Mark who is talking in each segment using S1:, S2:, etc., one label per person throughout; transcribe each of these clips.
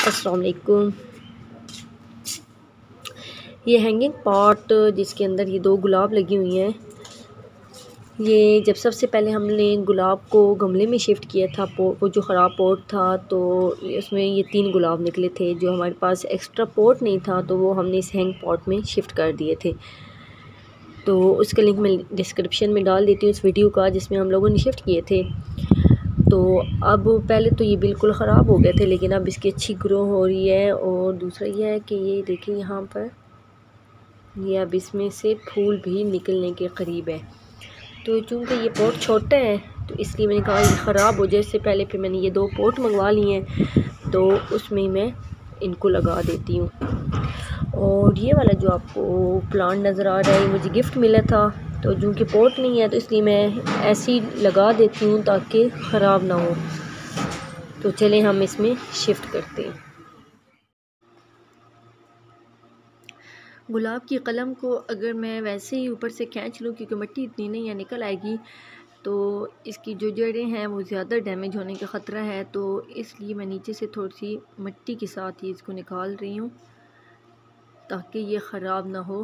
S1: अस्सलाम वालेकुम। ये हैंगिंग पॉट जिसके अंदर ये दो गुलाब लगी हुई हैं, ये जब सबसे पहले हमने गुलाब को गमले में शिफ्ट किया था, वो जो ख़राब पॉट था तो उसमें ये 3 गुलाब निकले थे। जो हमारे पास एक्स्ट्रा पॉट नहीं था तो वो हमने इस हैंग पॉट में शिफ्ट कर दिए थे। तो उसका लिंक मैं डिस्क्रिप्शन में डाल देती हूँ, इस वीडियो का जिसमें हम लोगों ने शिफ्ट किए थे। तो अब पहले तो ये बिल्कुल ख़राब हो गए थे, लेकिन अब इसकी अच्छी ग्रो हो रही है। और दूसरा ये है कि ये देखिए यहाँ पर ये अब इसमें से फूल भी निकलने के करीब है। तो चूँकि ये पॉट छोटा है तो इसलिए मैंने कहा ये ख़राब हो जाए इससे पहले फिर मैंने ये 2 पॉट मंगवा लिए हैं, तो उसमें मैं इनको लगा देती हूँ। और ये वाला जो आपको प्लांट नज़र आ रहा है ये मुझे गिफ्ट मिला था, तो चूँकि पॉट नहीं है तो इसलिए मैं ऐसे ही लगा देती हूँ ताकि ख़राब ना हो। तो चलें हम इसमें शिफ्ट करते हैं। गुलाब की कलम को अगर मैं वैसे ही ऊपर से खींच लूँ, क्योंकि मिट्टी इतनी नहीं है निकल आएगी, तो इसकी जो जड़ें हैं वो ज़्यादा डैमेज होने का ख़तरा है। तो इसलिए मैं नीचे से थोड़ी सी मिट्टी के साथ ही इसको निकाल रही हूँ ताकि ये ख़राब ना हो।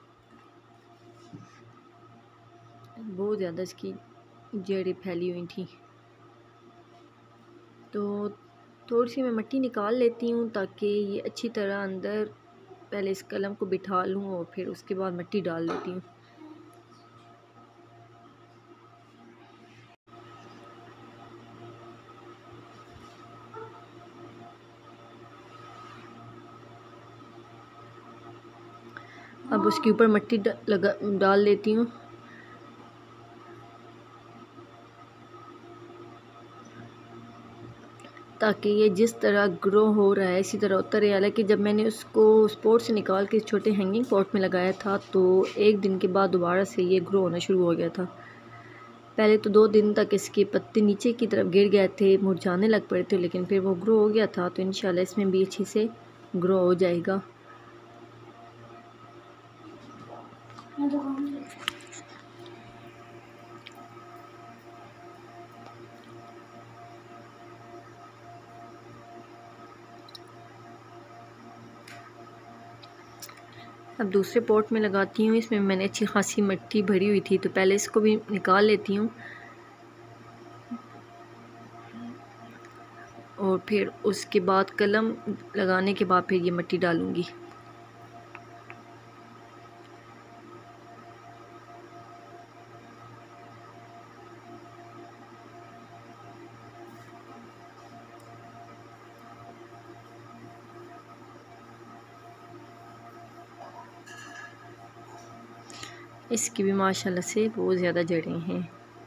S1: बहुत ज़्यादा इसकी जड़ें फैली हुई थी, तो थोड़ी सी मैं मिट्टी निकाल लेती हूँ ताकि ये अच्छी तरह अंदर पहले इस कलम को बिठा लूँ और फिर उसके बाद मिट्टी डाल देती हूँ। अब उसके ऊपर मिट्टी डाल देती हूँ। ताकि ये जिस तरह ग्रो हो रहा है इसी तरह होता रहे। हालांकि जब मैंने उसको उस पॉट से निकाल के इस छोटे हैंगिंग पॉट में लगाया था तो 1 दिन के बाद दोबारा से ये ग्रो होना शुरू हो गया था। पहले तो 2 दिन तक इसके पत्ते नीचे की तरफ गिर गए थे, मुरझाने लग पड़े थे, लेकिन फिर वो ग्रो हो गया था। तो इंशाल्लाह इसमें भी अच्छे से ग्रो हो जाएगा। अब दूसरे पॉट में लगाती हूँ। इसमें मैंने अच्छी खासी मिट्टी भरी हुई थी, तो पहले इसको भी निकाल लेती हूँ और फिर उसके बाद कलम लगाने के बाद फिर ये मिट्टी डालूँगी। इसकी भी माशाल्लाह से बहुत ज़्यादा जड़ें हैं।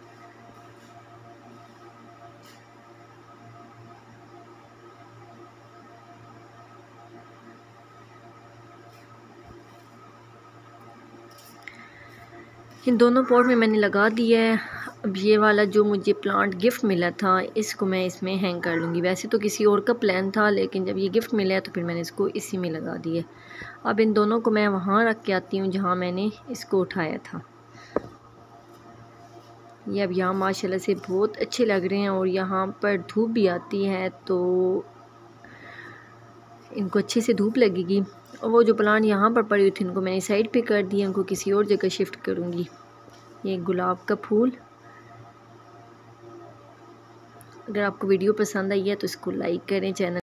S1: इन दोनों पॉट में मैंने लगा दिया है। अब ये वाला जो मुझे प्लांट गिफ्ट मिला था इसको मैं इसमें हैंग कर लूँगी। वैसे तो किसी और का प्लान था, लेकिन जब ये गिफ्ट मिला तो फिर मैंने इसको इसी में लगा दिया। अब इन दोनों को मैं वहाँ रख के आती हूँ जहाँ मैंने इसको उठाया था। ये अब यहाँ माशाल्लाह से बहुत अच्छे लग रहे हैं और यहाँ पर धूप भी आती है तो इनको अच्छे से धूप लगेगी। और वो जो प्लांट यहाँ पर पड़ी हुई थी इनको मैंने साइड पे कर दिया, इनको किसी और जगह शिफ्ट करूँगी। ये गुलाब का फूल। अगर आपको वीडियो पसंद आई है तो इसको लाइक करें, चैनल